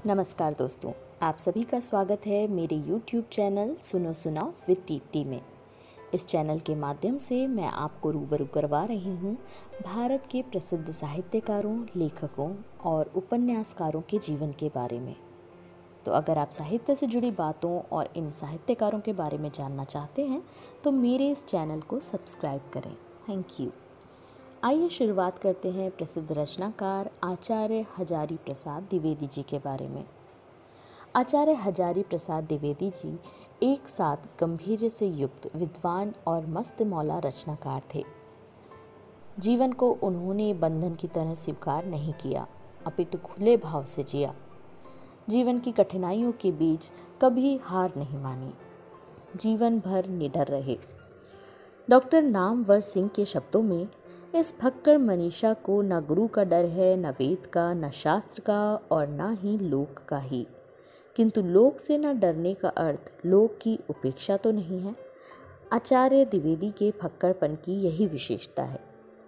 नमस्कार दोस्तों, आप सभी का स्वागत है मेरे YouTube चैनल सुनो सुनाओ विद दीप्ति में। इस चैनल के माध्यम से मैं आपको रूबरू करवा रही हूँ भारत के प्रसिद्ध साहित्यकारों, लेखकों और उपन्यासकारों के जीवन के बारे में। तो अगर आप साहित्य से जुड़ी बातों और इन साहित्यकारों के बारे में जानना चाहते हैं तो मेरे इस चैनल को सब्सक्राइब करें। Thank you. आइए शुरुआत करते हैं प्रसिद्ध रचनाकार आचार्य हजारी प्रसाद द्विवेदी जी के बारे में। आचार्य हजारी प्रसाद द्विवेदी जी एक साथ गंभीर्य से युक्त विद्वान और मस्त मौला रचनाकार थे। जीवन को उन्होंने बंधन की तरह स्वीकार नहीं किया, अपितु खुले भाव से जिया। जीवन की कठिनाइयों के बीच कभी हार नहीं मानी, जीवन भर निडर रहे। डॉक्टर नामवर सिंह के शब्दों में, इस फक्कड़ मनीषा को न गुरु का डर है, न वेद का, न शास्त्र का और न ही लोक का ही। किंतु लोक से न डरने का अर्थ लोक की उपेक्षा तो नहीं है। आचार्य द्विवेदी के फक्कड़पन की यही विशेषता है।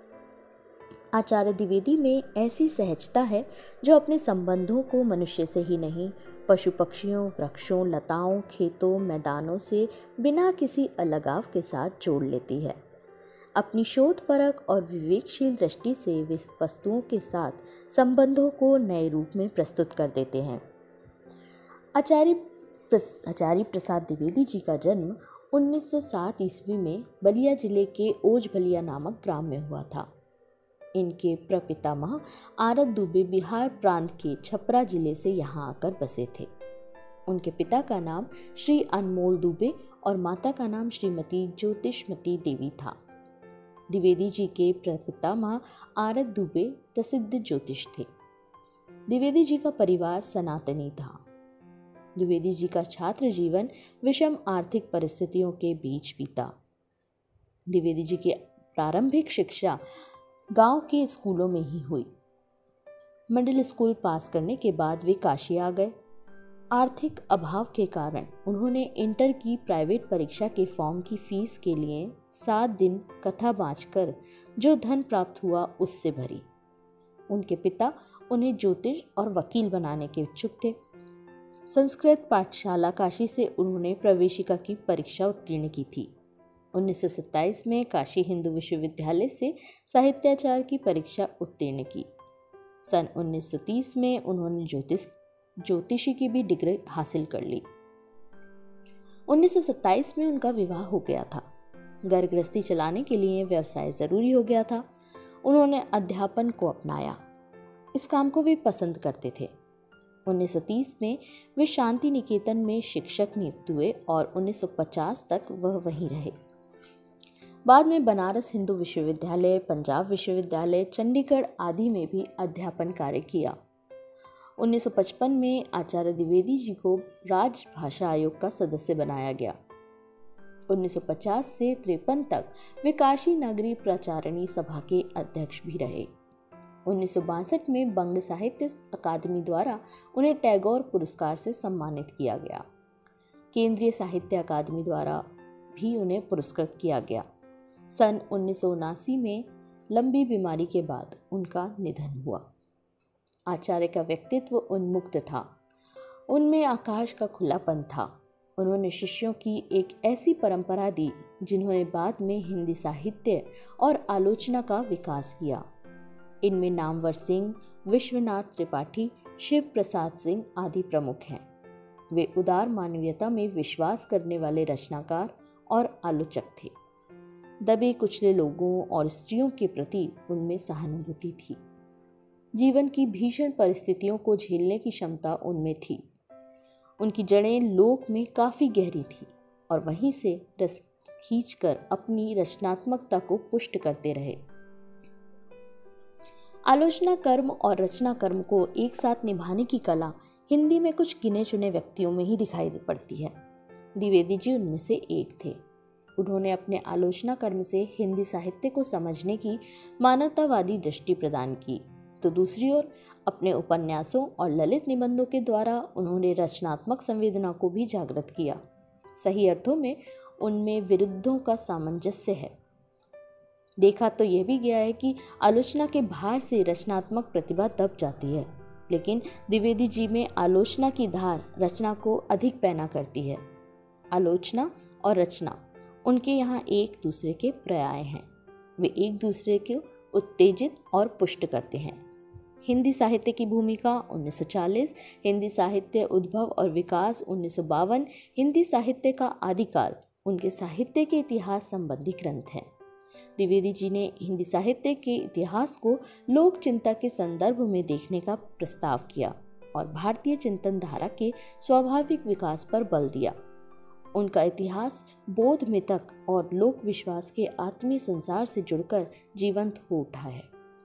आचार्य द्विवेदी में ऐसी सहजता है जो अपने संबंधों को मनुष्य से ही नहीं, पशु पक्षियों, वृक्षों, लताओं, खेतों, मैदानों से बिना किसी अलगाव के साथ जोड़ लेती है। अपनी शोधपरक और विवेकशील दृष्टि से वे वस्तुओं के साथ संबंधों को नए रूप में प्रस्तुत कर देते हैं। आचार्य प्रसाद द्विवेदी जी का जन्म 1907 ईस्वी में बलिया जिले के ओजबलिया नामक ग्राम में हुआ था। इनके प्रपितामह आरत दुबे बिहार प्रांत के छपरा जिले से यहाँ आकर बसे थे। उनके पिता का नाम श्री अनमोल दुबे और माता का नाम श्रीमती ज्योतिषमती देवी था। द्विवेदी जी के प्रपितामह आरत दुबे प्रसिद्ध ज्योतिष थे। द्विवेदी जी का परिवार सनातनी था। द्विवेदी जी का छात्र जीवन विषम आर्थिक परिस्थितियों के बीच बीता। द्विवेदी जी की प्रारंभिक शिक्षा गांव के स्कूलों में ही हुई। मिडिल स्कूल पास करने के बाद वे काशी आ गए। आर्थिक अभाव के कारण उन्होंने इंटर की प्राइवेट परीक्षा के फॉर्म की फीस के लिए 7 दिन कथा बाँचकर जो धन प्राप्त हुआ उससे भरी। उनके पिता उन्हें ज्योतिष और वकील बनाने के इच्छुक थे। संस्कृत पाठशाला काशी से उन्होंने प्रवेशिका की परीक्षा उत्तीर्ण की थी। 1927 में काशी हिंदू विश्वविद्यालय से साहित्याचार की परीक्षा उत्तीर्ण की। सन 1930 में उन्होंने ज्योतिषी की भी डिग्री हासिल कर ली। 1927 में उनका विवाह हो गया था। घर गृहस्थी चलाने के लिए व्यवसाय जरूरी हो गया था। उन्होंने अध्यापन को अपनाया। इस काम को वे पसंद करते थे। 1930 में वे शांति निकेतन में शिक्षक नियुक्त हुए और 1950 तक वह वहीं रहे। बाद में बनारस हिंदू विश्वविद्यालय, पंजाब विश्वविद्यालय, चंडीगढ़ आदि में भी अध्यापन कार्य किया। 1955 में आचार्य द्विवेदी जी को राजभाषा आयोग का सदस्य बनाया गया। 1950 से 53 तक वे काशी नगरी प्रचारणी सभा के अध्यक्ष भी रहे। 1962 में बंग साहित्य अकादमी द्वारा उन्हें टैगोर पुरस्कार से सम्मानित किया गया। केंद्रीय साहित्य अकादमी द्वारा भी उन्हें पुरस्कृत किया गया। सन 1979 में लंबी बीमारी के बाद उनका निधन हुआ। आचार्य का व्यक्तित्व उन्मुक्त था। उनमें आकाश का खुलापन था। उन्होंने शिष्यों की एक ऐसी परंपरा दी जिन्होंने बाद में हिंदी साहित्य और आलोचना का विकास किया। इनमें नामवर सिंह, विश्वनाथ त्रिपाठी, शिव प्रसाद सिंह आदि प्रमुख हैं। वे उदार मानवीयता में विश्वास करने वाले रचनाकार और आलोचक थे। दबे कुचले लोगों और स्त्रियों के प्रति उनमें सहानुभूति थी। जीवन की भीषण परिस्थितियों को झेलने की क्षमता उनमें थी। उनकी जड़ें लोक में काफ़ी गहरी थी और वहीं से रस खींचकर अपनी रचनात्मकता को पुष्ट करते रहे। आलोचना कर्म और रचना कर्म को एक साथ निभाने की कला हिंदी में कुछ गिने चुने व्यक्तियों में ही दिखाई पड़ती है। द्विवेदी जी उनमें से एक थे। उन्होंने अपने आलोचना कर्म से हिंदी साहित्य को समझने की मानवतावादी दृष्टि प्रदान की, तो दूसरी ओर अपने उपन्यासों और ललित निबंधों के द्वारा उन्होंने रचनात्मक संवेदना को भी जागृत किया। सही अर्थों में उनमें विरुद्धों का सामंजस्य है। देखा तो यह भी गया है कि आलोचना के भार से रचनात्मक प्रतिभा दब जाती है। लेकिन द्विवेदी जी में आलोचना की धार रचना को अधिक पैना करती है। आलोचना और रचना उनके यहाँ एक दूसरे के पर्याय हैं। वे एक दूसरे को उत्तेजित और पुष्ट करते हैं। हिंदी साहित्य की भूमिका 1940, हिंदी साहित्य उद्भव और विकास 1952, हिंदी साहित्य का आदिकाल, उनके साहित्य के इतिहास संबंधी ग्रंथ हैं। द्विवेदी जी ने हिंदी साहित्य के इतिहास को लोक चिंता के संदर्भ में देखने का प्रस्ताव किया और भारतीय चिंतन धारा के स्वाभाविक विकास पर बल दिया। उनका इतिहास बौद्ध मिथक और लोक विश्वास के आत्मीय संसार से जुड़कर जीवंत हो उठा है।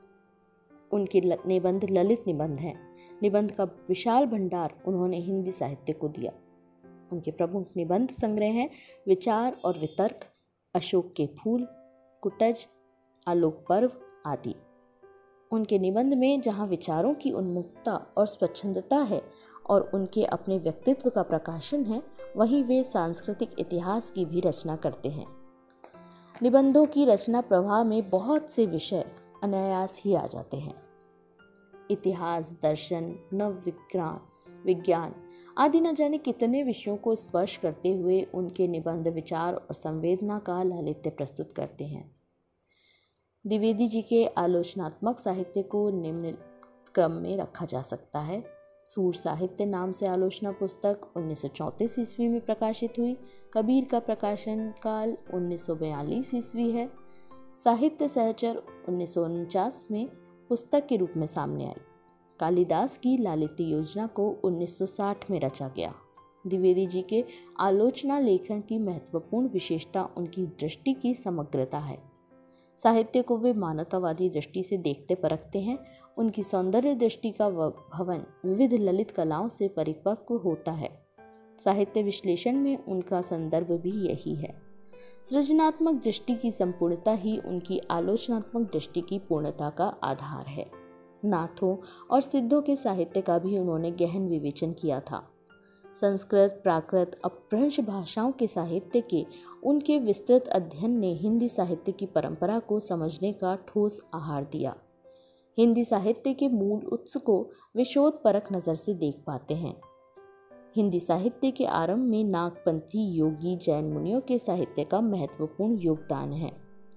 उनके निबंध ललित निबंध हैं। निबंध का विशाल भंडार उन्होंने हिंदी साहित्य को दिया। उनके प्रमुख निबंध संग्रह हैं विचार और वितर्क, अशोक के फूल, कुटज, आलोक पर्व आदि। उनके निबंध में जहाँ विचारों की उन्मुक्तता और स्वच्छंदता है और उनके अपने व्यक्तित्व का प्रकाशन है, वहीं वे सांस्कृतिक इतिहास की भी रचना करते हैं। निबंधों की रचना प्रवाह में बहुत से विषय अनायास ही आ जाते हैं। इतिहास, दर्शन, नव विज्ञान आदि न जाने कितने विषयों को स्पर्श करते हुए उनके निबंध विचार और संवेदना का लालित्य प्रस्तुत करते हैं। द्विवेदी जी के आलोचनात्मक साहित्य को निम्न क्रम में रखा जा सकता है। सूर साहित्य नाम से आलोचना पुस्तक 1934 ईस्वी में प्रकाशित हुई। कबीर का प्रकाशन काल 1942 ईस्वी है। साहित्य सहचर 1949 में पुस्तक के रूप में सामने आई। कालिदास की लालित्य योजना को 1960 में रचा गया। द्विवेदी जी के आलोचना लेखन की महत्वपूर्ण विशेषता उनकी दृष्टि की समग्रता है। साहित्य को वे मानवतावादी दृष्टि से देखते परखते हैं। उनकी सौंदर्य दृष्टि का भवन विविध ललित कलाओं से परिपक्व होता है। साहित्य विश्लेषण में उनका संदर्भ भी यही है। सृजनात्मक दृष्टि की संपूर्णता ही उनकी आलोचनात्मक दृष्टि की पूर्णता का आधार है। नाथों और सिद्धों के साहित्य का भी उन्होंने गहन विवेचन किया था। संस्कृत, प्राकृत, अपभ्रंश भाषाओं के साहित्य के उनके विस्तृत अध्ययन ने हिंदी साहित्य की परंपरा को समझने का ठोस आहार दिया। हिंदी साहित्य के मूल उत्स को वे शोधपरक नज़र से देख पाते हैं। हिंदी साहित्य के आरंभ में नागपंथी, योगी, जैन मुनियों के साहित्य का महत्वपूर्ण योगदान है।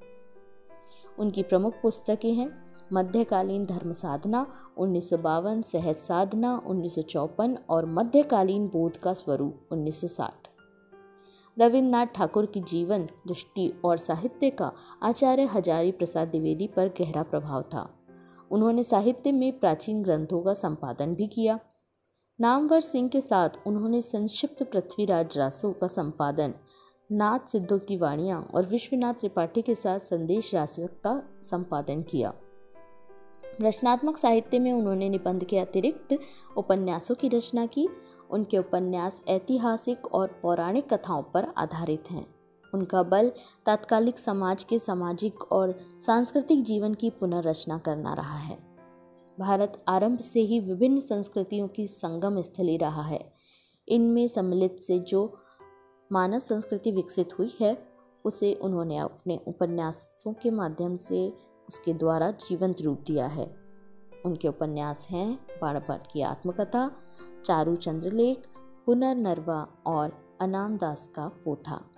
उनकी प्रमुख पुस्तकें हैं मध्यकालीन धर्म साधना 1952, सहज साधना 1954 और मध्यकालीन बोध का स्वरूप 1960। रविन्द्रनाथ ठाकुर की जीवन दृष्टि और साहित्य का आचार्य हजारी प्रसाद द्विवेदी पर गहरा प्रभाव था। उन्होंने साहित्य में प्राचीन ग्रंथों का संपादन भी किया। नामवर सिंह के साथ उन्होंने संक्षिप्त पृथ्वीराज रासो का संपादन, नाथ सिद्धों की वाणियाँ और विश्वनाथ त्रिपाठी के साथ संदेश रासक का संपादन किया। रचनात्मक साहित्य में उन्होंने निबंध के अतिरिक्त उपन्यासों की रचना की। उनके उपन्यास ऐतिहासिक और पौराणिक कथाओं पर आधारित हैं। उनका बल तात्कालिक समाज के सामाजिक और सांस्कृतिक जीवन की पुनर्रचना करना रहा है। भारत आरंभ से ही विभिन्न संस्कृतियों की संगम स्थली रहा है। इनमें सम्मिलित से जो मानव संस्कृति विकसित हुई है, उसे उन्होंने अपने उपन्यासों के माध्यम से उसके द्वारा जीवंत रूप दिया है। उनके उपन्यास हैं बाणभट्ट की आत्मकथा, चारू चंद्रलेख, पुनर्नरवा और अनामदास का पोथा।